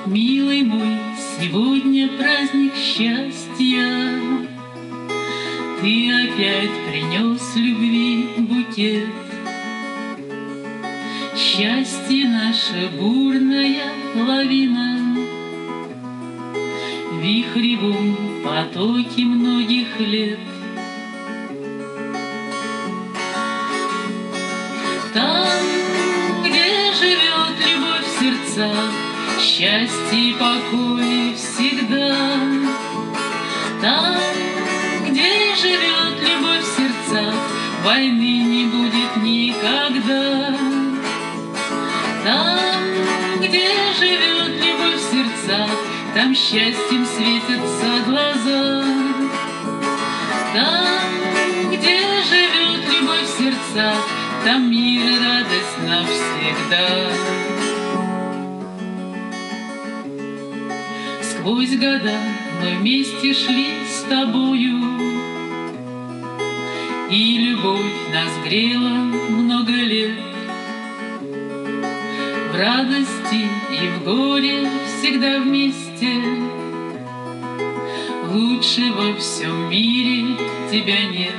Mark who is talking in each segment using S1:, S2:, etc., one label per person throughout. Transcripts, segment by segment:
S1: Милый мой, сегодня праздник счастья. Ты опять принес любви букет. Счастье наше бурная лавина в вихревом потоке многих лет. Там, где живет любовь в сердцах, счастье и покой всегда. Там, где живет любовь в сердцах, войны не будет никогда. Там, где живет любовь в сердцах, там счастьем светятся глаза. Там, где живет любовь в сердцах, там мир и радость навсегда. Сквозь года мы вместе шли с тобою, и любовь нас грела много лет. В радости и в горе всегда вместе. Лучше во всем мире тебя нет.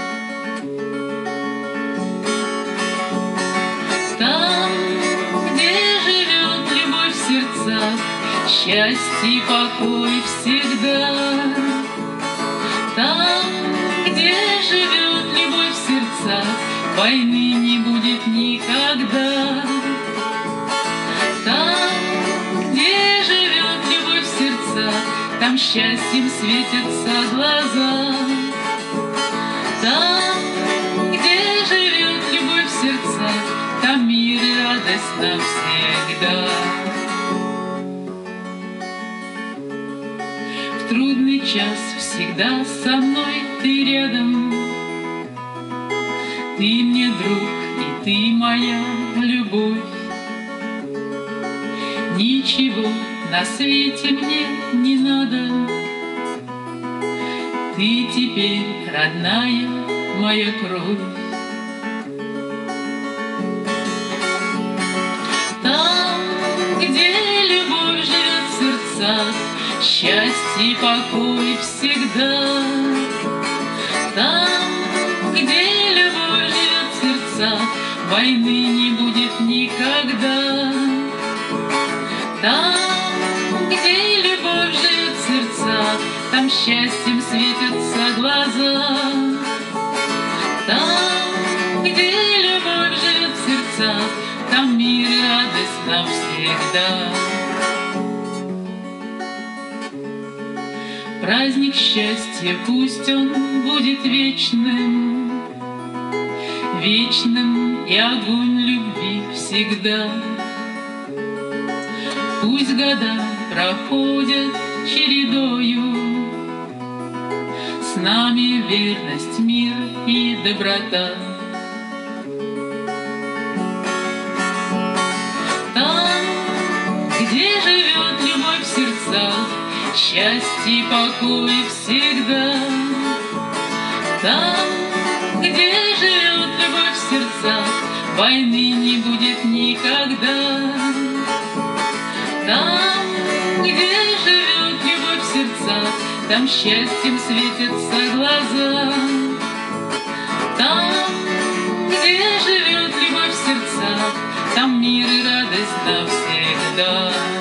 S1: Там, где живет любовь в сердцах, счастье и покой всегда. Там, где живет любовь в сердцах, войны не будет никогда. Там, где живет любовь в сердцах, там счастьем светятся глаза. Там, где живет любовь в сердцах, там мир и радость навсегда. В трудный час всегда со мной ты рядом. Ты мне друг, и ты моя любовь. Ничего на свете мне не надо. Ты теперь родная моя кровь. Там, где любовь живет в сердцах, счастье и покой всегда. Там, где любовь живет в сердцах, войны не будет никогда. Там, где любовь живет в сердцах, там счастьем светятся глаза. Там, где любовь живет в сердцах, там мир и радость навсегда. Праздник счастья, пусть он будет вечным, вечным и огонь любви всегда. Пусть года проходят чередою, с нами верность, мир и доброта. Там, где живет любовь в сердцах, счастье и покой всегда. Там, где живет любовь в сердцах, войны не будет никогда. Там, где живет любовь в сердцах, там счастьем светятся глаза. Там, где живет любовь в сердцах, там мир и радость навсегда.